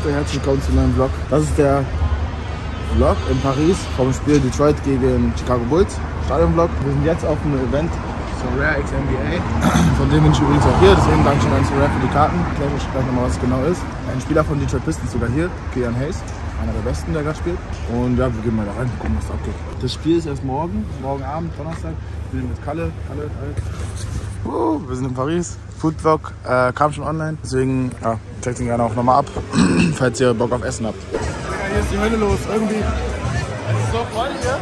Leute, herzlich willkommen zu einem Vlog. Das ist der Vlog in Paris vom Spiel Detroit gegen Chicago Bulls. Stadion-Vlog. Wir sind jetzt auf einem Event Sorare X NBA. Von dem bin ich übrigens auch hier, deswegen danke schön an Sorare für die Karten. Ich erkläre euch gleich nochmal, was es genau ist. Ein Spieler von Detroit Pistons sogar hier, Killian Hayes. Einer der besten, der gerade spielt. Und ja, wir gehen mal da rein, gucken, was da abgeht. Das Spiel ist erst morgen Abend, Donnerstag. Wir sind mit Kalle. Wir sind in Paris. Foodvlog kam schon online. Deswegen checkt ihn gerne auch nochmal ab, falls ihr Bock auf Essen habt. Hier ist die Hölle los, irgendwie. Es ist so voll hier.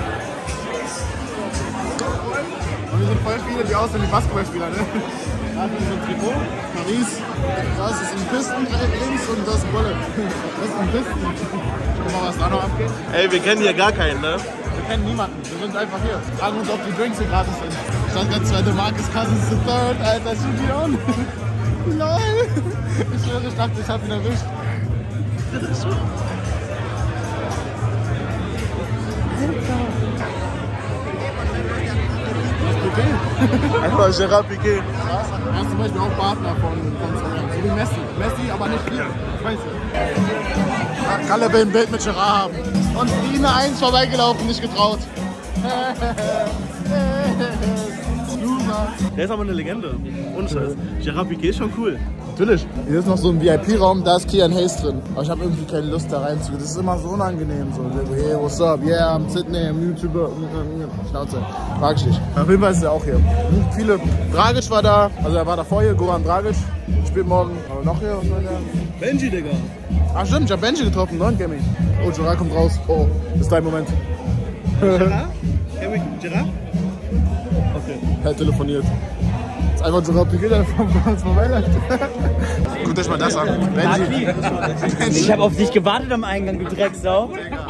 Und wir sind voll viele, die aussehen wie Basketballspieler, ne? Da ist so ein Trikot, Paris. Das ist ein Pisten links und das ist ein Wolle. Das ist ein Pisten. Schau mal, was da noch abgeht. Ey, wir kennen hier gar keinen, ne? Wir kennen niemanden, wir sind einfach hier. Fragen uns, ob die Drinks hier gratis sind. Stand der zweite Marcus Cousins the third, Alter, Studion. LOL. Ich schwöre, ich dachte, ich hab ihn erwischt. Einfach Gerard Piqué. Er ist zum Beispiel auch Partner von Sorare. So wie Messi. Messi, aber nicht viel. Ich weiß nicht. Kalle will ein Bild mit Gerard haben. Und Linie 1 vorbeigelaufen, nicht getraut. Der ist aber eine Legende. Ohne Scheiß. Gerard Piqué ist schon cool. Natürlich. Hier ist noch so ein VIP-Raum, da ist Killian Hayes drin. Aber ich habe irgendwie keine Lust da reinzugehen. Das ist immer so unangenehm. So, hey, what's up? Yeah, I'm Sydney, I'm YouTuber. Schnauze. Mag ich nicht. Auf jeden Fall ist er auch hier. Viele. Dragic war da. Also er war davor hier, Goran Dragic. Spielt morgen. Aber noch hier. Benji, Digga. Ach stimmt, ich hab Benji getroffen, Non-Gaming. Oh, Gerard kommt raus. Oh, das ist dein Moment. Gerard? Gerard? Okay. Er hat telefoniert. Das ist einfach Gerard Piqué, der vom vorbeiläuft. Guckt euch mal das an. Benji. Ich habe auf dich gewartet am Eingang, du Drecksau.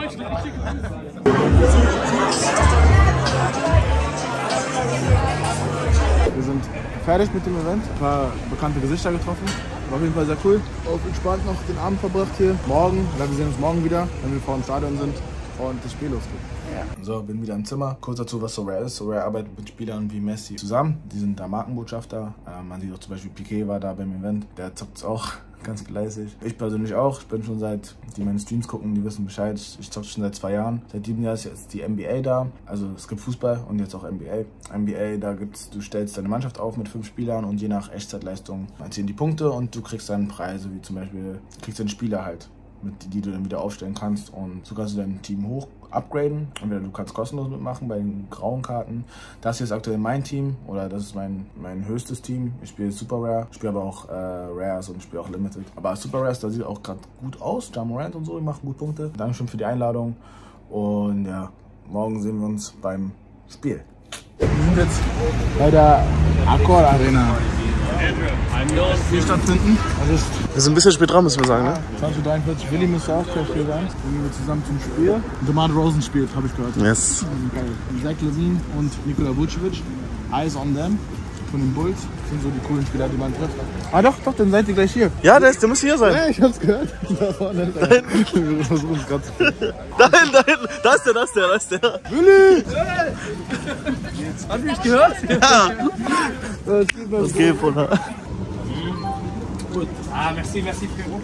Wir sind fertig mit dem Event. Ein paar bekannte Gesichter getroffen. War auf jeden Fall sehr cool. Auch entspannt noch den Abend verbracht hier. Morgen, wir sehen uns morgen wieder, wenn wir vor dem Stadion sind und das Spiel losgeht. Ja. So, bin wieder im Zimmer. Kurz dazu, was Sorare ist. Sorare arbeitet mit Spielern wie Messi zusammen. Die sind da Markenbotschafter. Man sieht auch zum Beispiel, Piqué war da beim Event. Der zockt auch ganz fleißig. Ich persönlich auch. Ich bin schon die meine Streams gucken, die wissen Bescheid. Ich zocke schon seit 2 Jahren. Seit 7 Jahren ist jetzt die NBA da. Also es gibt Fußball und jetzt auch NBA. NBA, da du stellst deine Mannschaft auf mit 5 Spielern und je nach Echtzeitleistung erzielen die Punkte und du kriegst dann Preise, wie zum Beispiel, kriegst einen Spieler halt, die du dann wieder aufstellen kannst und so kannst du dein Team hoch upgraden. Entweder du kannst kostenlos mitmachen bei den grauen Karten. Das hier ist aktuell mein Team oder das ist mein höchstes Team. Ich spiele Super Rare, ich spiele aber auch Rares und ich spiele auch Limited. Aber Super Rares, da sieht auch gerade gut aus. Ja Morant und so, die machen gut Punkte. Dankeschön für die Einladung und ja, morgen sehen wir uns beim Spiel. Wir sind jetzt bei der Accor Arena. Hier stattfinden. Also Wir sind ein bisschen spät dran, müssen wir sagen, ne? 20:43 Willi müsste auch gleich hier sein. Dann gehen wir zusammen zum Spiel. Und DeMar DeRozan spielt, habe ich gehört. Yes. Geil. Zach LaVine und Nikola Vucevic. Eyes on them. Von den Bulls. Das sind so die coolen Spieler, die man trifft. Ah doch, dann seid ihr gleich hier. Ja, der muss hier sein. Ja, ich hab's gehört. Da vorne ist er. Wir versuchen es gerade zu finden. Da hinten. Da ist der. Willi! Hast du mich gehört? Ja. Was geht, Bruder? Gut. Merci, Pedro.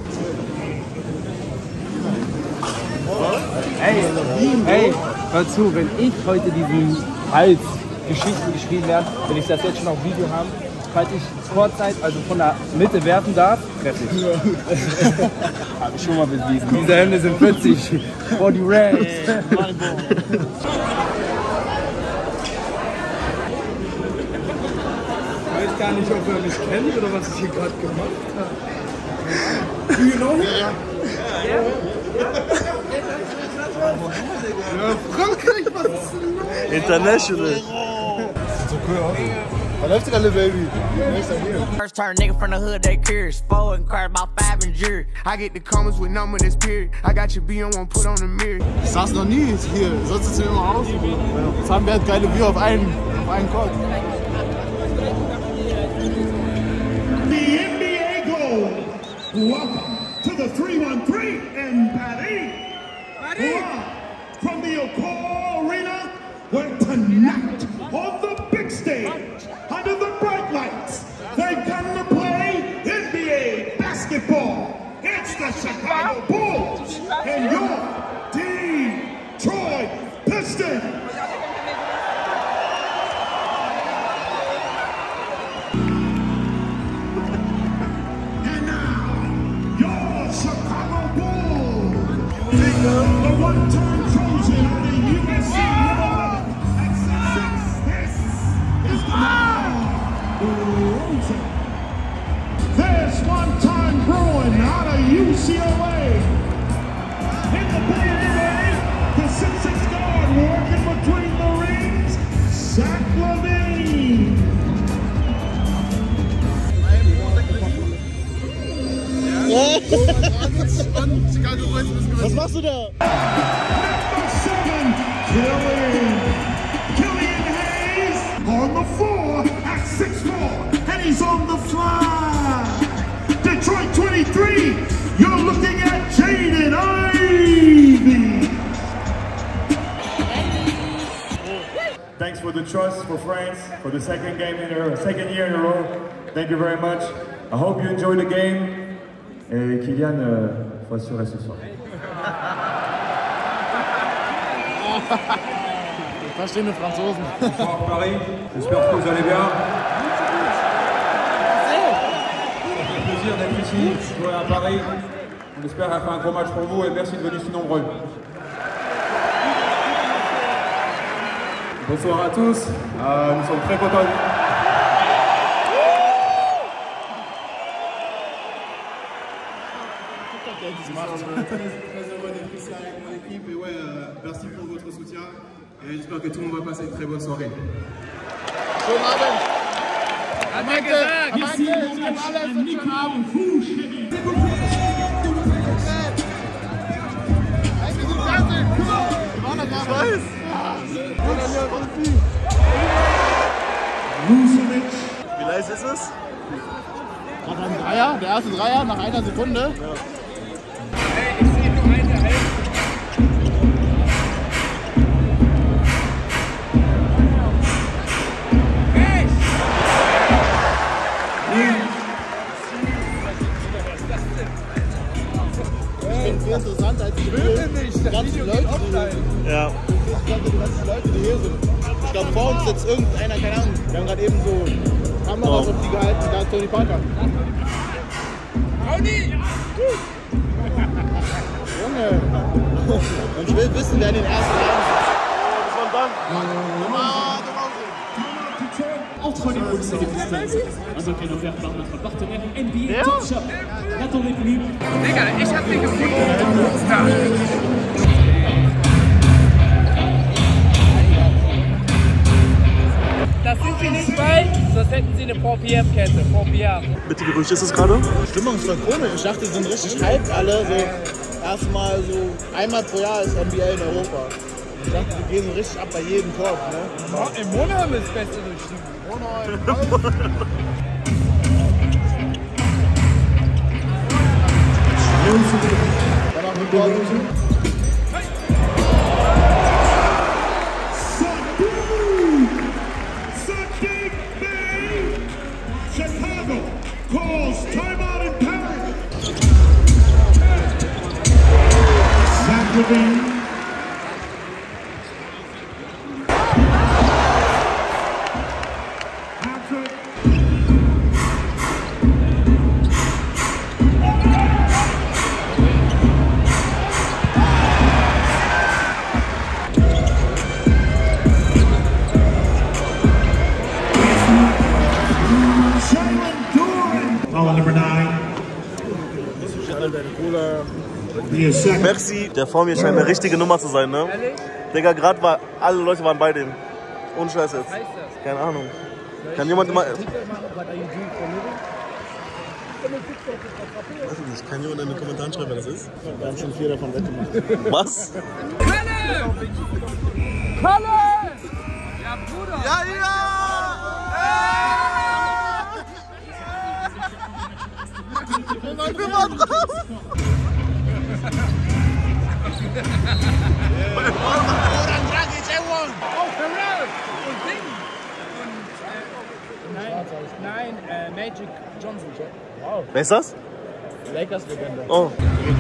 Hey, hör zu, wenn ich heute diesen Hals Geschichten geschrieben werde, wenn ich das jetzt schon auf Video habe, falls ich Vorzeit, also von der Mitte werfen darf, treffe ich. Habe ich schon mal bewiesen. Diese Hände sind 40. Body Rams. Ich weiß gar nicht, ob er mich kennt oder was ich hier gerade gemacht habe. Do you know him? Ja. Ja, Frankreich, was ist denn los? International. Sieht so cool aus. Da läuft gerade, Baby. First turn nigga from the hood, they curious. 4 and cars, about 5 in jury. I get the comments with number this period. I got your B on one, put on the mirror. Ich saß noch nie hier, sonst sieht es immer aus. Jetzt haben wir halt geile View auf einen Court. The NBA goal. Welcome to the 313 in Paris. Live from the Accor Arena, where tonight on the big stage, under the bright lights, they come to play NBA basketball. It's the Chicago Bulls and your Detroit Pistons. And now, your Chicago Bulls. The one-time Trojan out of USC. At 6'6", this is DeMar DeRozan. There's one-time Bruin out of UCLA. In the building, the 6'6" guard working between the rings, Zach LaVine. Was machst du da? Number 7, Killian Hayes on the floor at 6'4", and he's on the fly. Detroit 23, you're looking at Jaden Ivey. Thanks for the trust for France for the second year in a row. Thank you very much. I hope you enjoy the game. Et Kylian, faut assurer ce soir. Verstehende Franzosen. Bonsoir Paris, j'espère que vous allez bien. C'est un plaisir d'être ici, jouer à Paris. On espère faire un gros match pour vous et merci de venir si nombreux. Bonsoir à tous, nous sommes très contents. Très heureux d'être ici avec mon équipe et ouais, merci pour votre soutien et j'espère que tout le monde va passer une très bonne soirée. Schönen Abend. Wie leise ist es? Gerade ein Dreier, der erste Dreier nach einer Sekunde. Ja. Ich sehe nur eine Hälfte. Viel interessanter als die ganzen Leute, die hier sind. Ich glaube, vor uns sitzt irgendeiner, keine Ahnung, wir haben gerade eben so Kameras auf die gehalten, da ist Tony Parker. Junge! Und ich will wissen, wer den ersten Namen Entre les Bulls et les Pistons, un week-end offert par notre partenaire NBA Top Shop. N'attendez plus. Digga, ich hab den gefunden. Das sind sie nicht bei, sonst hätten sie eine 4PF-Kette. 4PF. Mit dem Gerücht ist es gerade? Die Stimmung ist voll komisch. Ich dachte, die sind richtig hyped alle. So erstmal so einmal pro Jahr ist NBA in Europa. Ich dachte, die gehen so richtig ab bei jedem Korb. Ne? Im Monheim ist das Beste durchschieben. Monheim. Dann noch mit Korb. Chicago calls timeout in Paris. Zach LaVine. Patrick. Foul number 9. Merci. Der vor mir scheint eine richtige Nummer zu sein, ne? Ehrlich? Digga, gerade war, alle Leute waren bei dem. Ohne Scheiß jetzt. Was heißt das? Keine Ahnung. Kann jemand mal... Weiß ich nicht, kann jemand in den Kommentaren schreiben, wer das ist? Wir haben schon 4 davon weggemacht. Was? Kalle! Kalle! Ja, Bruder! Ja, ja! Wir waren drauf! Und Ding! Nein, Magic Johnson. Wer ist das? Lakers-Legende. Oh.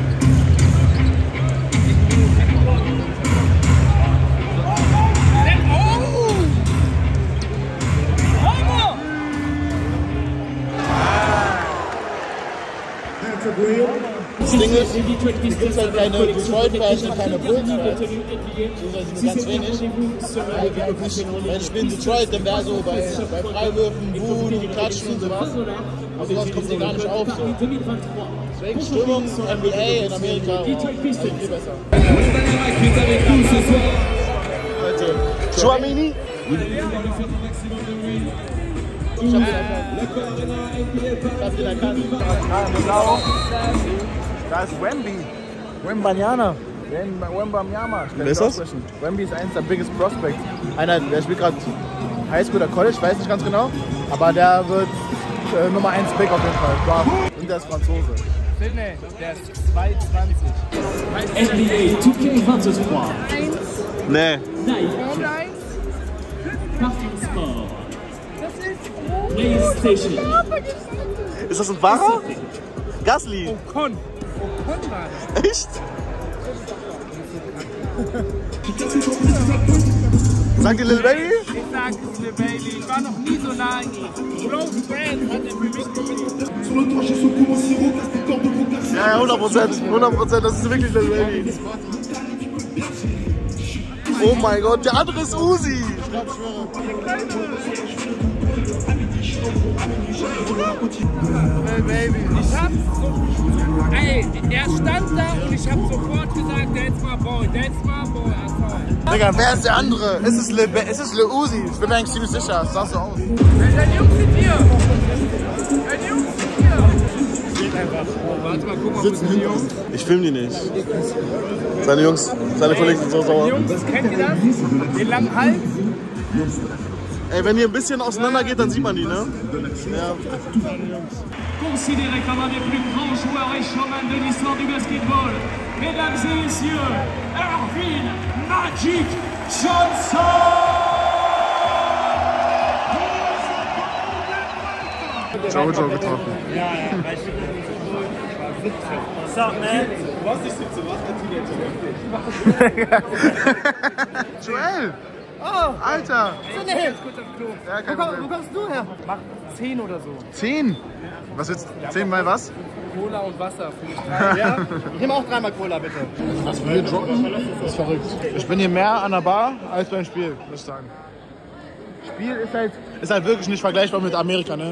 Das Ding ist, es gibt halt keine Detroit-Fans und keine Bulls-Fans. Das ist ganz wenig. Wenn ich spiele in Detroit, dann wäre so bei Freiwürfen, Buhen, Klatschen und sowas. Aber sowas kommt hier gar nicht auf. So. Deswegen Stimmung, NBA in Amerika, viel besser. Chouamini? Ich hab den erkannt. Da ist Wemby. Wembanyama. Wembanyama. Wer ist das? Wemby ist eines der biggest prospects. Einer, der spielt gerade Highschool oder College, weiß nicht ganz genau. Aber der wird Nummer 1 Pick auf jeden Fall. Und der ist Franzose. Sydney, der ist 220. NBA 2K23. Nee. Nike. Parkensport. PlayStation. Ist das ein Fahrer? Gasly. Ocon war das. Echt? Sagt ihr Lil Baby? Ich sag es Lil Baby. Ich war noch nie so nah an ihm. Rose Brand hat er für mich gewinnt. Ja, 100%, das ist wirklich Lil Baby. Oh mein Gott, der andere ist Uzi. Baby. Ich hab's so. Ey, er stand da und ich hab sofort gesagt, that's my boy, Digga, wer ist der andere? Es ist Lil Uzi. Ich bin mir eigentlich ziemlich sicher. Das sah so aus. Deine Jungs sind hier. Geht einfach. Warte mal, guck mal, wo sind die Jungs? Ich film die nicht. Seine Jungs, seine Kollegen sind so sauer. Jungs, kennt ihr das? Den langen Hals? Ey, wenn ihr ein bisschen auseinander geht, dann sieht man die, ne? Ja. Considéré comme un des plus grands joueurs et showman de l'histoire du basketball, mesdames et messieurs, Ervin Magic Johnson! Jojo getroffen. Ja, weißt du, what's up, man? Du warst nicht 17, was? Joel! Oh, Alter! Ja, kein Problem. Wo kommst du her? Mach 10 oder so. 10? Was willst du? 10 mal was? Cola und Wasser. Ja? Ich nehme auch 3-mal Cola, bitte. Was wir droppen? Das ist verrückt. Ich bin hier mehr an der Bar als beim Spiel, muss ich sagen. Spiel ist halt wirklich nicht vergleichbar mit Amerika, ne?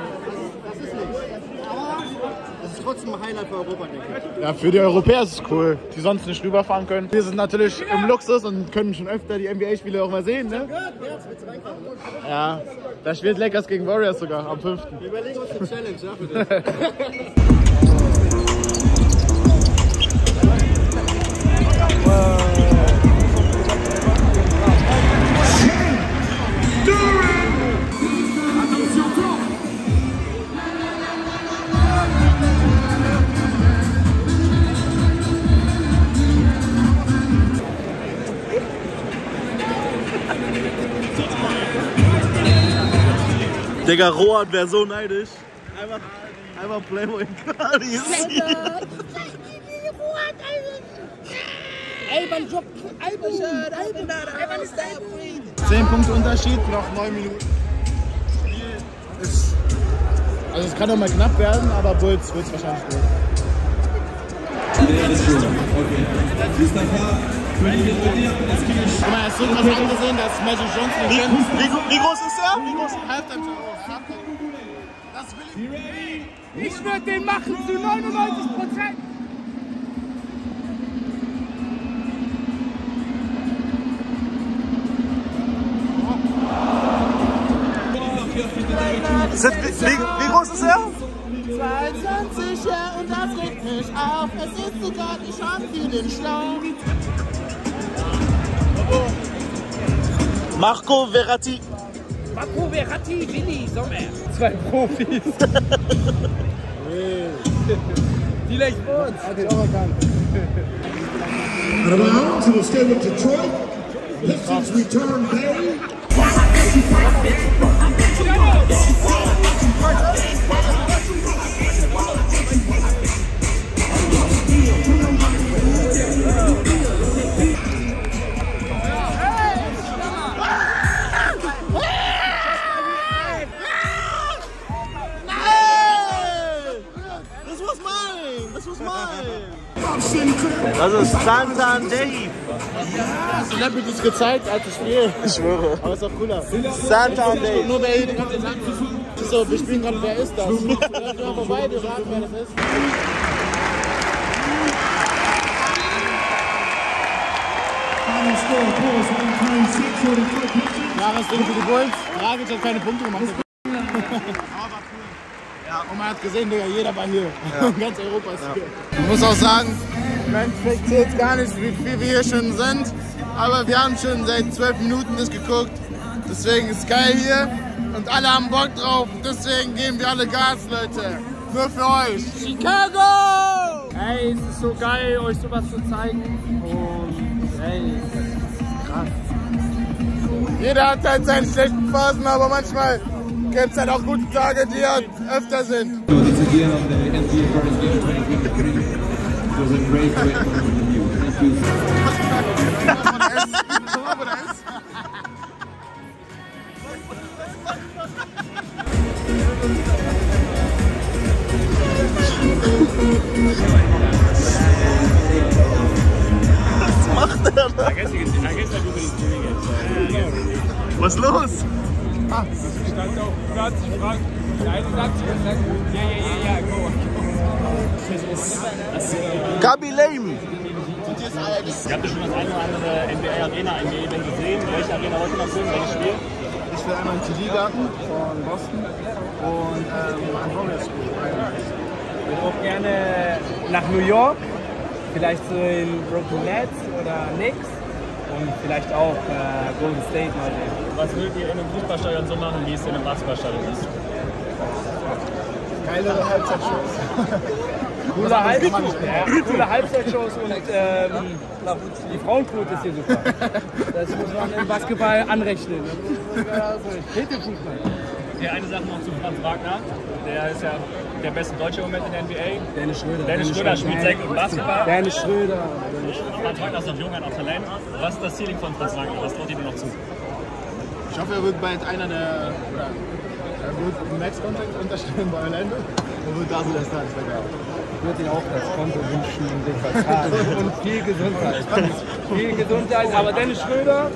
Das ist trotzdem ein Highlight für Europa, denke ich. Ja, für die Europäer ist es cool, die sonst nicht rüberfahren können. Wir sind natürlich im Luxus und können schon öfter die NBA-Spiele auch mal sehen, ne? Ja, da spielt Lakers gegen Warriors sogar am 5. Wir überlegen uns eine Challenge, ja, für das. Digga, Rohan wäre so neidisch. Einmal Playboy Cardi. Alban Job, Alban 10 Punkte Unterschied, noch 9 Minuten. Also es kann auch mal knapp werden, aber Bulls wird es wahrscheinlich gut. Guck mal, hast du gerade angesehen, dass Magic Johnson Wie groß ist er? Wie groß ist er? Halftime schon. Das will ich. Ich würde den machen zu 99%. Wie groß ist er? 22, ja, und das regt mich auf. Es ist sogar die Chance für den Schlauch. Marco Verratti. Marco Verratti, Willi Sommer. 2 Profis. Die leicht uns. Around to the state of Detroit. Pistons return Barry. Das ist Santan Dave. Ich hab mir das gezeigt, als ich spiele. Ich schwöre. Aber ist auch cooler. Santan Dave. Nur wer hier die ganze Zeit so, wir spielen gerade, wer ist das? Wir gehen mal vorbei, wir raten, wer das ist. Klares Ding für die Bulls. Dragic hat keine Punkte gemacht. Ja, und man hat gesehen, Digga, jeder war hier. Ja. Ganz Europa ist hier. Ich muss auch sagen, im Endeffekt zählt gar nicht, wie viel wir hier schon sind. Aber wir haben schon seit 12 Minuten das geguckt. Deswegen ist es geil hier. Und alle haben Bock drauf. Deswegen geben wir alle Gas, Leute. Nur für euch. Chicago! Hey, es ist so geil, euch sowas zu zeigen. Und hey, das ist krass. Jeder hat halt seine schlechten Phasen, aber manchmal gibt es halt auch gute Tage, die halt öfter sind. Was macht der da? Was ist los? Ah, das stand auf 40 Franken. Der eine sagt, ja, go. Gabi Lame. Ihr habt ja schon das eine oder andere NBA Arena, NBA-Event gesehen. Welche Arena wollt ihr noch sehen? Welches Spiel? Ich will einmal in TD-Garten von Boston und ein Warriors-Spiel. Ich würde auch gerne nach New York, vielleicht so in Brooklyn Nets oder Knicks und vielleicht auch Golden State mal sehen. Was würdet ihr in einem Fußballstadion so machen, wie es in einem Basketballstadion ist? Geilere Halbzeitshows. Coole Halbzeitshows und die Frauenquote ist hier super. Das muss man im Basketball anrechnen. Ja, eine Sache noch zu Franz Wagner. Der ist ja der beste Deutsche im Moment in der NBA. Dennis Schröder. Dennis Schröder spielt sehr gut Basketball. Dennis Schröder. Franz Wagner ist noch jung, hat auch Talent. Was ist das Ceiling von Franz Wagner? Was traut ihr ihm noch zu? Ich hoffe, er wird bald einer der. Er wird einen Max-Contract unterstellen bei Orlando und wird da so der Star. Das wäre geil. Ich würde ihm auch das Konto wünschen und den Vertrag und viel Gesundheit. Viel Gesundheit, aber Dennis Schröder.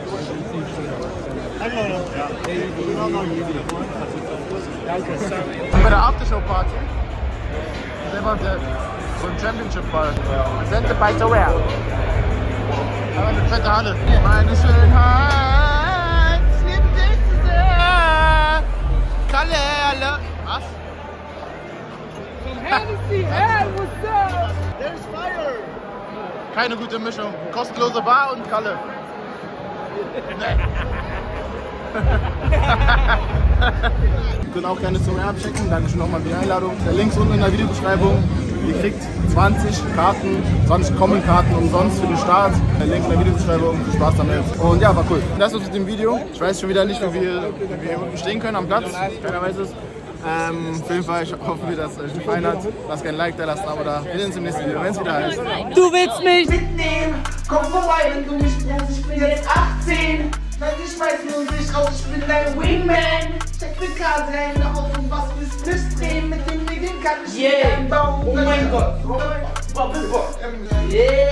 Danke. Und bei der Aftershow-Party, der war so ein Championship-Ball. Presented by Taware. Aber eine fette Halle. Meine Schönheit, lieb dich sehr. Kalle. Was? Hennessy, hey, what's up? There's fire. Keine gute Mischung. Kostenlose Bar und Kalle. Ihr könnt auch gerne zum abchecken. Dankeschön nochmal für die Einladung. Der Link ist unten in der Videobeschreibung. Ihr kriegt 20 Karten, 20 Common-Karten umsonst für den Start. Der Link in der Videobeschreibung. Viel Spaß damit. Und ja, war cool. Das war's mit dem Video. Ich weiß schon wieder nicht, wie wir hier unten stehen können am Platz. Keiner weiß es. Auf jeden Fall, ich hoffe, dass es euch gefallen hat. Lasst gerne ein Like da, lasst ein Abo da. Wir sehen uns im nächsten Video, wenn es wieder heißt. Du willst mich mitnehmen, komm vorbei, wenn du mich brauchst. Ich bin jetzt 18. Nein, ich schmeiß nur dich raus, ich bin dein Wingman. Check die Karte, Hände auf und was willst du drehen? Mit dem Ding kann ich nicht einbauen. Oh mein Gott. Yeah.